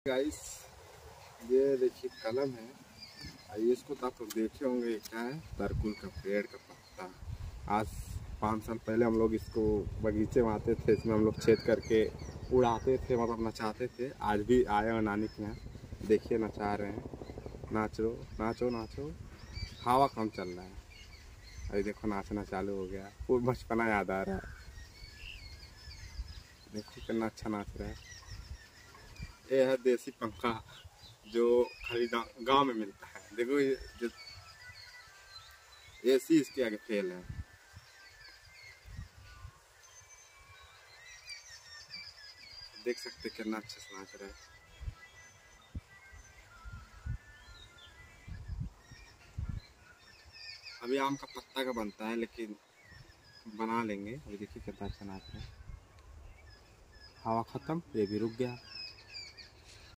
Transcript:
Guys, ये देखिए कलम है। ये इसको तो आप लोग देखे होंगे, क्या है, तरकुल का पेड़ का पत्ता। आज 5 साल पहले हम लोग इसको बगीचे में आते थे, इसमें हम लोग छेद करके उड़ाते थे, मतलब नचाते थे। आज भी आए हैं नानी के यहाँ, देखिए नचा रहे हैं। नाचो नाचो नाचो, हवा कम चल रहा है। अभी देखो नाचना चालू हो गया, वो बचपना याद आ रहा है। देखो कितना अच्छा नाच रहा है। ये है देसी पंखा जो खाली गांव में मिलता है। देखो ये जो एसी इसके आगे फेल है। देख सकते कितना अच्छा से नाच रहा है। अभी आम का पत्ता का बनता है, लेकिन बना लेंगे। अभी देखिए कितना अच्छा नाच रहा है। हवा खत्म, ये भी रुक गया।